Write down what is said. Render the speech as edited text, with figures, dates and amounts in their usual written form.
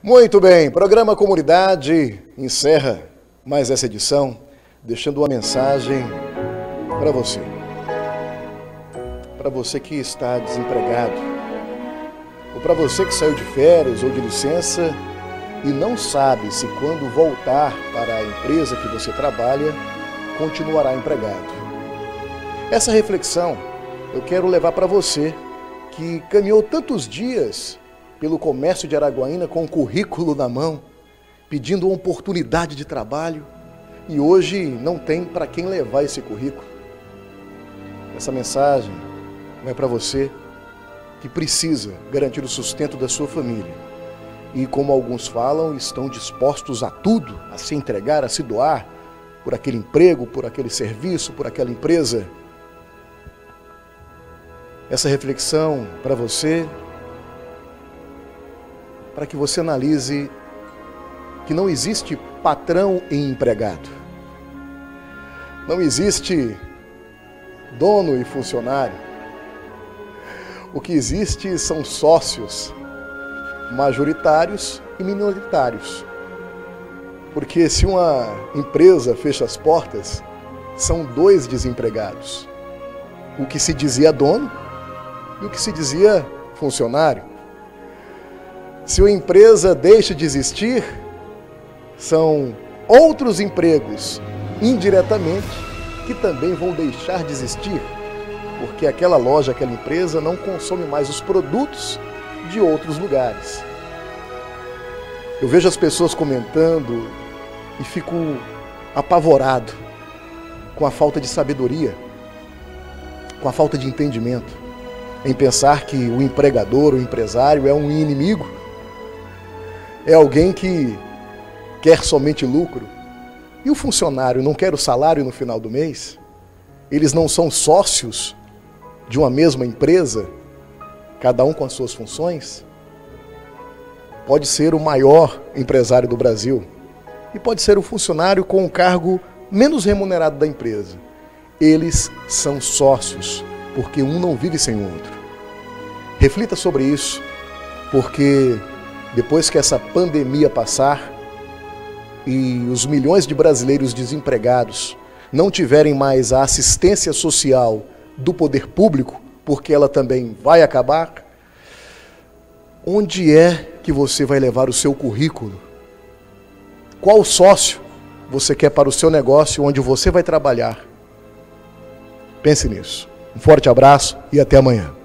Muito bem, programa Comunidade encerra mais essa edição, deixando uma mensagem para você. Para você que está desempregado, ou para você que saiu de férias ou de licença e não sabe se quando voltar para a empresa que você trabalha, continuará empregado. Essa reflexão eu quero levar para você que caminhou tantos dias pelo comércio de Araguaína com um currículo na mão, pedindo uma oportunidade de trabalho e hoje não tem para quem levar esse currículo. Essa mensagem vai para você que precisa garantir o sustento da sua família e, como alguns falam, estão dispostos a tudo, a se entregar, a se doar por aquele emprego, por aquele serviço, por aquela empresa. Essa reflexão para você, para que você analise que não existe patrão e empregado. Não existe dono e funcionário. O que existe são sócios, majoritários e minoritários. Porque se uma empresa fecha as portas, são dois desempregados. O que se dizia dono e o que se dizia funcionário. Se uma empresa deixa de existir, são outros empregos, indiretamente, que também vão deixar de existir, porque aquela loja, aquela empresa não consome mais os produtos de outros lugares. Eu vejo as pessoas comentando e fico apavorado com a falta de sabedoria, com a falta de entendimento, em pensar que o empregador, o empresário é um inimigo, é alguém que quer somente lucro. E o funcionário não quer o salário no final do mês? Eles não são sócios de uma mesma empresa, cada um com as suas funções? Pode ser o maior empresário do Brasil e pode ser o funcionário com o cargo menos remunerado da empresa. Eles são sócios, porque um não vive sem o outro. Reflita sobre isso, porque depois que essa pandemia passar e os milhões de brasileiros desempregados não tiverem mais a assistência social do poder público, porque ela também vai acabar, onde é que você vai levar o seu currículo? Qual sócio você quer para o seu negócio, onde você vai trabalhar? Pense nisso. Um forte abraço e até amanhã.